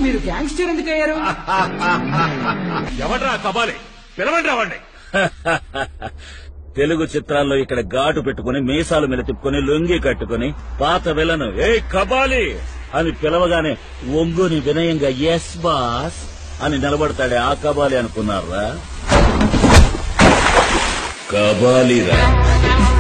మీరు గ్యాంగ్స్టర్ ఎందుకు అయ్యారు? ఎవడ్రా కబాలి? పిలవండి రావండి. తెలుగు చిత్రాల్లో ఇక్కడ ఘాటు పెట్టుకుని మీసాలు మీద తిప్పుకుని లొంగి కట్టుకుని పాత విలను ఏ కబాలి అని పిలవగానే ఒంగుని వినయంగా ఎస్ బాస్ అని నిలబడతాడే ఆ కబాలి అనుకున్నారా? కబాలిరా.